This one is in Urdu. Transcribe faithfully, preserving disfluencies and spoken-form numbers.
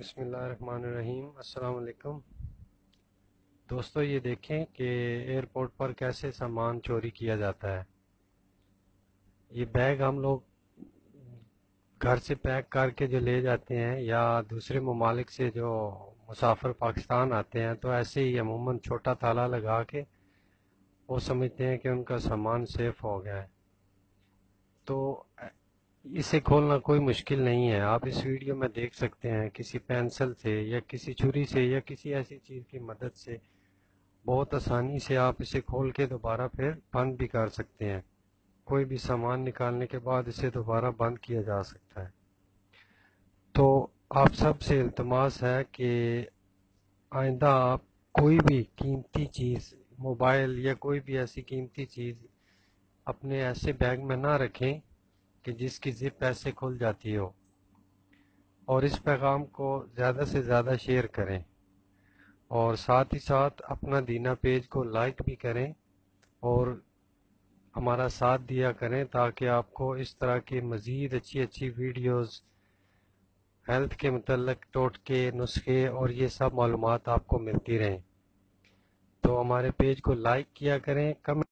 بسم اللہ الرحمن الرحیم۔ السلام علیکم دوستو، یہ دیکھیں کہ ایئرپورٹ پر کیسے سامان چوری کیا جاتا ہے۔ یہ بیگ ہم لوگ گھر سے پیک کر کے جو لے جاتے ہیں یا دوسرے ممالک سے جو مسافر پاکستان آتے ہیں تو ایسے ہی عموماً چھوٹا تالا لگا کے وہ سمجھتے ہیں کہ ان کا سامان سیف ہو گیا ہے، تو اسے کھولنا کوئی مشکل نہیں ہے۔ آپ اس ویڈیو میں دیکھ سکتے ہیں کسی پینسل سے یا کسی چھری سے یا کسی ایسی چیز کی مدد سے بہت آسانی سے آپ اسے کھول کے دوبارہ پھر بند بھی کر سکتے ہیں۔ کوئی بھی سامان نکالنے کے بعد اسے دوبارہ بند کیا جا سکتا ہے۔ تو آپ سب سے التماس ہے کہ آئندہ آپ کوئی بھی قیمتی چیز، موبائل یا کوئی بھی ایسی قیمتی چیز اپنے ایسے بیگ میں نہ رکھیں کہ جس کی زپ ایسے کھل جاتی ہو، اور اس پیغام کو زیادہ سے زیادہ شیئر کریں، اور ساتھ ہی ساتھ اپنا دینا پیج کو لائک بھی کریں اور ہمارا ساتھ دیا کریں تاکہ آپ کو اس طرح کی مزید اچھی اچھی ویڈیوز، ہیلتھ کے متعلق ٹوٹکے، نسخے اور یہ سب معلومات آپ کو ملتی رہیں۔ تو ہمارے پیج کو لائک کیا کریں، کمنٹ